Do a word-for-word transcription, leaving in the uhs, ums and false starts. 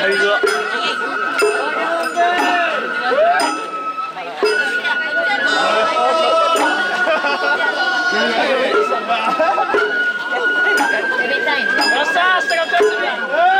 最後。 やりたいの。よっしゃー、下がってます。